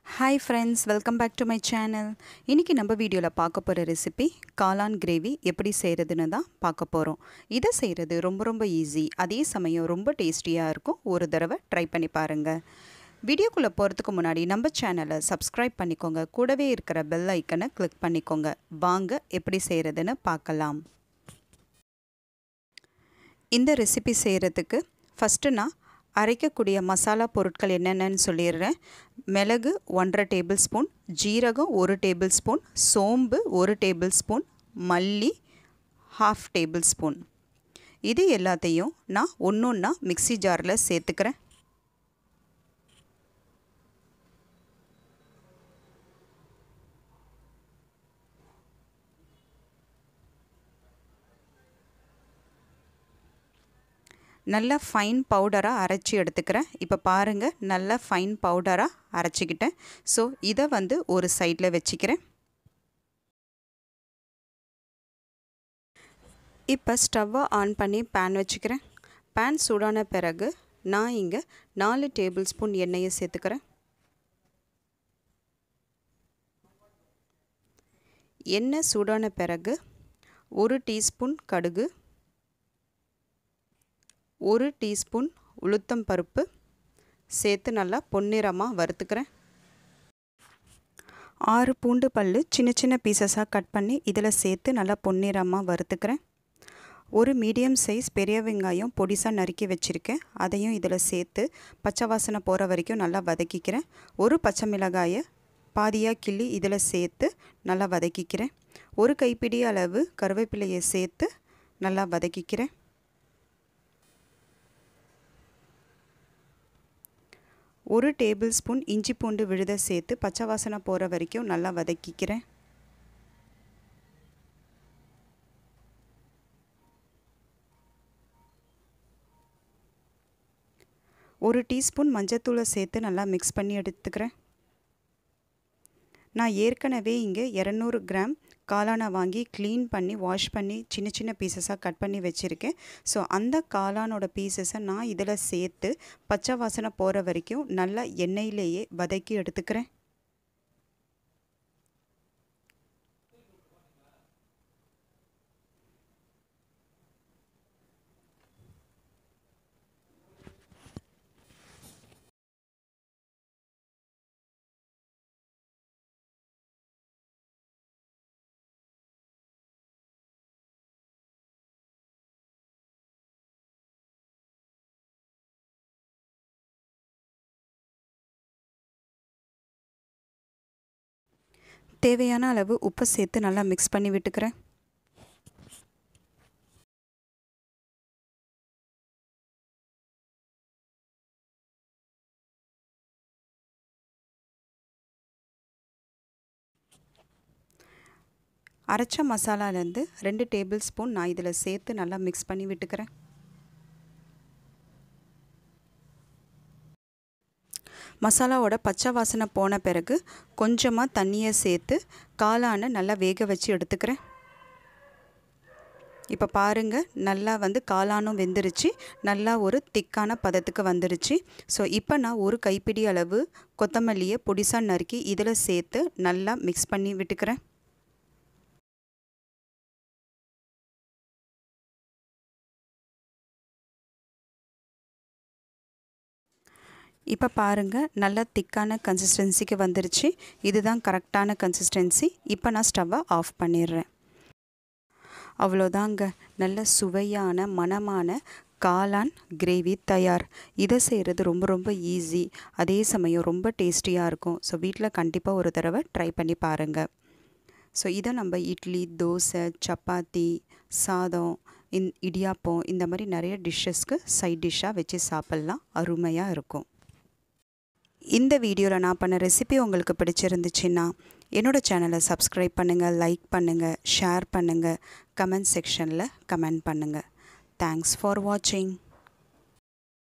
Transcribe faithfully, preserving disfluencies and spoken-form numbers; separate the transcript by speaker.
Speaker 1: Hi friends, welcome back to my channel. இன்னைக்கு நம்ம வீடியோல பார்க்க போற ரெசிபி காளான் கிரேவி எப்படி செய்யறதுன்னு தான் பார்க்க போறோம். இத செய்யறது ரொம்ப ரொம்ப ஈஸி. அதே சமயம் ரொம்ப டேஸ்டியா இருக்கும். ஒரு தடவை ட்ரை பண்ணி பாருங்க. வீடியோக்குள்ள போறதுக்கு முன்னாடி நம்ம சேனலை சப்ஸ்கிரைப் பண்ணிக்கோங்க. கூடவே இருக்கிற பெல் ஐக்கனை கிளிக் பண்ணிக்கோங்க. வாங்க எப்படி செய்யறதுன்னு பார்க்கலாம். இந்த ரெசிபி செய்யறதுக்கு ஃபர்ஸ்ட் நான் அரைக்கக்கூடிய மசாலா பொருட்கள் என்னென்னு சொல்லிடுறேன். மிளகு ஒன்றரை டேபிள் ஸ்பூன், ஜீரகம் ஒரு டேபிள் ஸ்பூன், சோம்பு ஒரு டேபிள் ஸ்பூன், மல்லி ஹாஃப் டேபிள் ஸ்பூன். இது எல்லாத்தையும் நான் ஒன்று ஒன்றா மிக்ஸி ஜாரில் சேர்த்துக்கிறேன். நல்லா ஃபைன் பவுடராக அரைச்சி எடுத்துக்கிறேன். இப்போ பாருங்கள், நல்லா ஃபைன் பவுடராக அரைச்சிக்கிட்டேன். ஸோ இதை வந்து ஒரு சைடில் வச்சுக்கிறேன். இப்போ ஸ்டவ்வை ஆன் பண்ணி பேன் வச்சுக்கிறேன். பேன் சூடான பிறகு நான் இங்கே நாலு டேபிள் ஸ்பூன் எண்ணெயை சேர்த்துக்கிறேன். எண்ணெய் சூடான பிறகு ஒரு டீஸ்பூன் கடுகு, ஒரு டீஸ்பூன் உளுத்தம் பருப்பு சேர்த்து நல்லா பொன்னிறமாக வறுத்துக்கிறேன். ஆறு பூண்டு பல் சின்ன சின்ன பீசஸாக கட் பண்ணி இதில் சேர்த்து நல்லா பொன்னிறமாக வறுத்துக்கிறேன். ஒரு மீடியம் சைஸ் பெரிய வெங்காயம் பொடிசாக நறுக்கி வச்சுருக்கேன். அதையும் இதில் சேர்த்து பச்சை வாசனை போகிற வரைக்கும் நல்லா வதக்கிக்கிறேன். ஒரு பச்சை மிளகாயை பாதியாக கிள்ளி இதில் சேர்த்து நல்லா வதக்கிக்கிறேன். ஒரு கைப்பிடி அளவு கருவேப்பிலையை சேர்த்து நல்லா வதக்கிக்கிறேன். ஒரு டேபிள் ஸ்பூன் இஞ்சி பூண்டு விழுதை சேர்த்து பச்சை வாசனை போகிற வரைக்கும் நல்லா வதக்கிக்கிறேன். ஒரு டீஸ்பூன் மஞ்சத்தூளை சேர்த்து நல்லா மிக்ஸ் பண்ணி எடுத்துக்கிறேன். நான் ஏற்கனவே இங்கே இரநூறு கிராம் காளானை வாங்கி க்ளீன் பண்ணி வாஷ் பண்ணி சின்ன சின்ன பீசஸாக கட் பண்ணி வச்சுருக்கேன். ஸோ அந்த காளானோட பீசஸை நான் இதில் சேர்த்து பச்சை வாசனை போகிற வரைக்கும் நல்லா எண்ணெயிலேயே வதக்கி எடுத்துக்கிறேன். தேவையான அளவு உப்பை சேர்த்து நல்லா மிக்ஸ் பண்ணி விட்டுக்கிறேன். அரைச்ச மசாலாலேருந்து ரெண்டு டேபிள் ஸ்பூன் நான் இதில் சேர்த்து நல்லா மிக்ஸ் பண்ணி விட்டுக்கிறேன். மசாலாவோட பச்சை வாசனை போன பிறகு கொஞ்சமாக தண்ணியை சேர்த்து காளானை நல்லா வேக வச்சு எடுத்துக்கிறேன். இப்போ பாருங்கள், நல்லா வந்து காளானும் வெந்துருச்சு. நல்லா ஒரு திக்கான பதத்துக்கு வந்துருச்சு. ஸோ இப்போ நான் ஒரு கைப்பிடி அளவு கொத்தமல்லியை பொடிசாக நறுக்கி இதில் சேர்த்து நல்லா மிக்ஸ் பண்ணி விட்டுக்கிறேன். இப்போ பாருங்கள், நல்ல திக்கான கன்சிஸ்டன்சிக்கு வந்துருச்சு. இதுதான் கரெக்டான கன்சிஸ்டன்சி. இப்போ நான் ஸ்டவ்வை ஆஃப் பண்ணிடுறேன். அவ்வளோதாங்க, நல்ல சுவையான மணமான காளான் கிரேவி தயார். இதை செய்கிறது ரொம்ப ரொம்ப ஈஸி. அதே சமயம் ரொம்ப டேஸ்டியாக இருக்கும். ஸோ வீட்டில் கண்டிப்பாக ஒரு தடவை ட்ரை பண்ணி பாருங்கள். ஸோ இதை நம்ம இட்லி, தோசை, சப்பாத்தி, சாதம், இன் இடியாப்பம் இந்த மாதிரி நிறைய டிஷ்ஷஸ்க்கு சைட் டிஷ்ஷாக வச்சு சாப்பிட்லாம். அருமையாக இருக்கும். இந்த வீடியோவில் நான் பண்ண ரெசிபி உங்களுக்கு பிடிச்சிருந்துச்சுன்னா என்னோடய சேனலை சப்ஸ்கிரைப் பண்ணுங்கள், லைக் பண்ணுங்கள், ஷேர் பண்ணுங்கள், கமெண்ட் செக்ஷனில் கமெண்ட் பண்ணுங்கள். தேங்க்ஸ் ஃபார் வாட்சிங்.